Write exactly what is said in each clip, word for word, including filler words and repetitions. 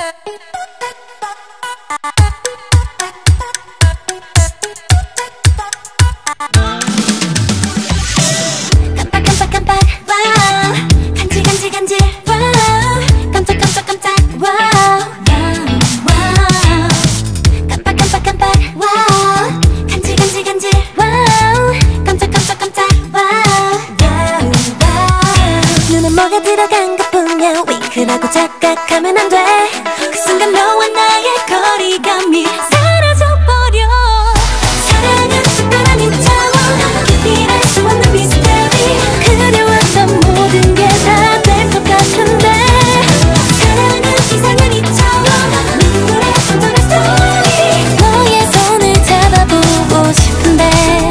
깜빡깜빡깜빡 와우 간질 간질 간질 와우 깜짝깜짝 깜짝 와우 와우 깜빡깜빡깜빡 와우 간질 간질 간질 와우 깜짝깜짝 깜짝 와우 와우 눈에 뭐가 들어간 것뿐이야 윙크라고 착각하면 안 돼 그 순간 너와 나의 거리감이 사라져버려 사랑은 특별한 인차원 깊이 알 수 없는 미스터리 그려왔던 모든 게 다 될 것 같은데 사랑은 이상한 이차원 눈물에 던져낸 스토리 너의 손을 잡아보고 싶은데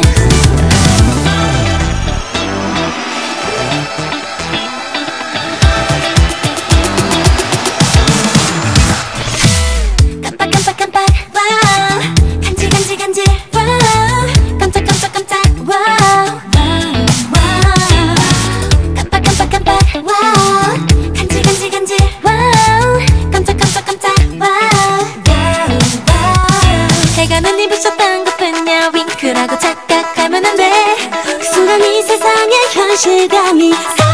깜빡깜빡깜빡 와우 간질 간질 간질 와우 깜짝깜짝 깜짝 와우 와우 깜빡깜빡깜빡 와우 간질 간질 간질 와우 깜짝깜짝 깜짝 와우 와우 해가 눈이 부셨던 것뿐이야 윙크라고 착각하면 안돼 그 순간 이 세상의 현실감이